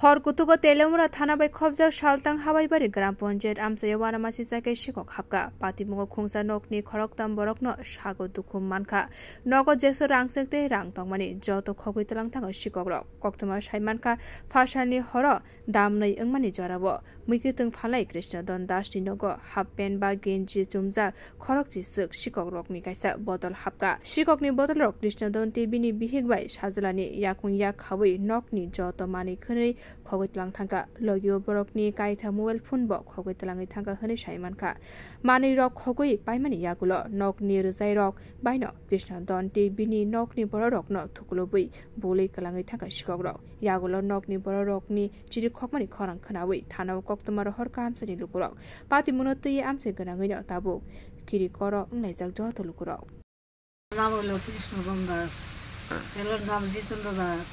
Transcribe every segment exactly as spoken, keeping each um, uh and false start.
हर कुतुको तेलेमुरा थाना बै खबजा सालतां हाबाइबारि ग्राम पन्चायत आमसाया वानामासि जायगाय सिकक हाबका पातिमुगो खुंसा नकनि खरकताम बरकनो सागो दुखु मानखा नगद जेसो रांसेकते रां तंमानि जत खगै तलां थाङो सिकक रक कक्तमा साइमानखा फासानि हर दामनै ओंमानि जराबो मैखितों फालाय कृष्ण दन दासनि नगो हाफ पेन बा गेन्जि जुमजा खरक जिसक सिकक रकनि काइसा बदल हाबका सिककनि बदल रक कृष्ण दन टिबिनि बिहिगबाय साजलानि याकुं या खावै नकनि जत मानि खनै खगै तलां थांका लगियो बरकनि काइथा मोबाइल फोन ब खगै तलाङै थांका हनै साइमानखा मानि रक खगै पाइमानि यागुल नकनि रजाय रक बायनो कृष्ण दन टिबिनि नकनि बर रक न थुकुलो बै बोलै कलाङै थांका सिकक रक यागुल नकनि बर रकनि चिरि खकमानि खरां खनावै थानाव कक्तमार हर कामसानि लुकुरक पाति मुनतै आमसे गनाङैनो ताबो किरि कर अंलाइजाक जत लुकुरक नाम हलो कृष्ण दास सेलेर नाम जितेन्द्र दास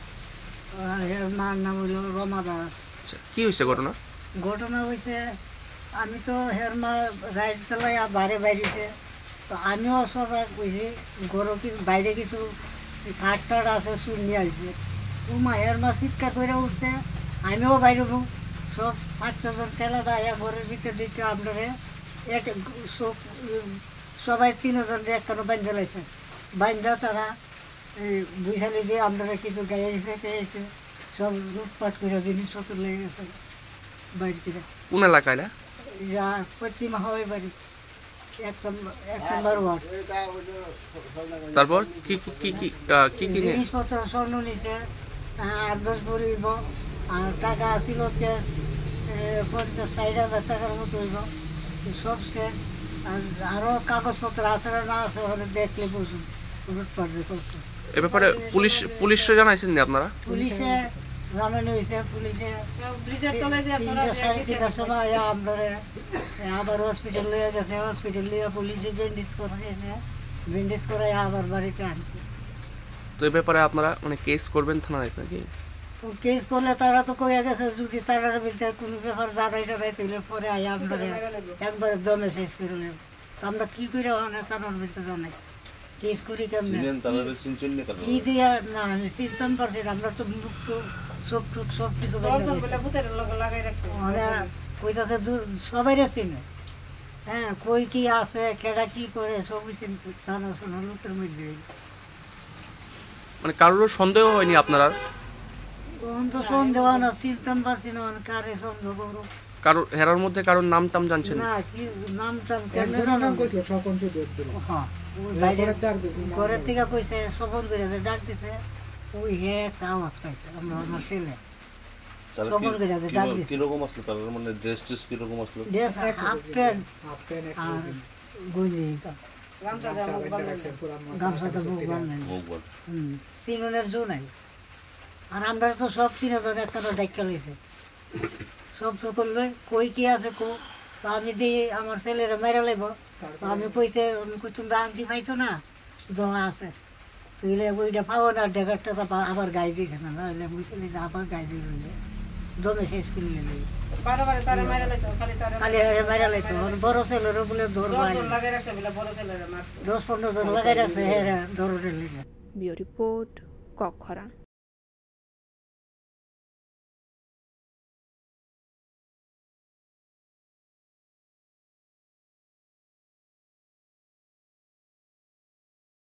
মার নাম হলো রমা দাস। কি হয়েছে ঘটনা? ঘটনা হয়েছে আমি তো হের মা রাইড চালাই বাইরে বাইরেছে তো আমিও সজাগ হয়েছি গরু কি বাইরে কিছু কাঠ টাট আছে চুর নিয়ে আসছে ও মা হের মা চিৎকার করে উঠছে আমিও বাইরে সব পাঁচ ছজন ঠেলা দেয় ঘরের ভিতরে দিতে আপনারে সব সবাই তিনজন একখানো বান্ধা লাইছে বান্ধা তারা বুঝালি দিয়ে আপনারা কিছু গাইছে পেয়েছে সব লুটপাট করে জিনিসপত্র লেগে গেছে বাড়ি থেকে কোন এলাকায় না পশ্চিম হাওয়াই বাড়ি এক এক নম্বর ওয়ার্ড। তারপর কি কি কি কি কি কি জিনিসপত্র স্বর্ণ নিছে আট দশ ভরিব আর টাকা আসিল ক্যাশ পঞ্চাশ ষাট হাজার টাকার মতো হইব সব শেষ আর আরও কাগজপত্র আছে না আছে হলে দেখলে বুঝুন লুটপাট যে করছে। এ ব্যাপারে পুলিশ পুলিশে জানাইছেন না আপনারা? পুলিশে জানানো হয়েছে পুলিশে সাড়ে তিনটার সময় আমরা আবার হসপিটাল লিয়ে গেছে হসপিটাল লিয়ে পুলিশে ব্যান্ডেজ করেছে ব্যান্ডেজ করে আবার বাড়িতে আনছে। তো এই ব্যাপারে আপনারা মানে কেস করবেন থানায় নাকি? কেস করলে তারা তো কয়ে গেছে যদি তারার বিরুদ্ধে কোনো ব্যাপার জানাই টানাই তাহলে পরে আই আমরা একবারে দমে শেষ করে নেব আমরা কি করে হয় তারার বিরুদ্ধে জানাই কেস করি কেমন কি দিয়া না আমি চিনতাম পারছি আমরা তো মুখ চোখ টুক সব কিছু কইতাছে সবাই চিনে হ্যাঁ কই কি আছে কেডা কি করে সবই চিনতে জানা শোনা লোকের মধ্যে মানে কারোর সন্দেহ হয়নি আপনারা? তখন তো সন্দেহ না চিনতাম পারছি না কারে সন্দেহ করবো কারোর হেরার মধ্যে কারোর নাম টাম জানছেন না কি নাম টাম হ্যাঁ ঘরের থেকে কইছে সবন করে ডাক দিছে ওই হে একটা আওয়াজ পাইছে আমরা আমার ছেলে সবন করে ডাক দিছে কিরকম আসলো তার মানে ড্রেস টেস কিরকম আসলো? Dress half pant half pant আর গঞ্জি গামছাটা মুখ বান্ধেন হুম সিননের জো নাই আর আমরা তো সব তিনজন একটা ডাক্কা লইছে সব তো করলে কই কি আছে কো তো আমি দিয়ে আমার ছেলেরা মেরে লাইব তো আমি কইতে আমি কই তোমরা আংটি পাইছো না দোয়া আছে তুইলে ওইটা পাবো না ডেগারটা তো আবার গাই দিয়েছে না নাহলে মুই ছেলে আবার গাই দিয়ে রইলে দমে শেষ করে নিলে খালি মেরে লাইতো বড় ছেলেরও বলে ধর দশ পনেরো জন লাগাই রাখছে হ্যাঁ ধরো লেগে। বিও রিপোর্ট কক্ষরা।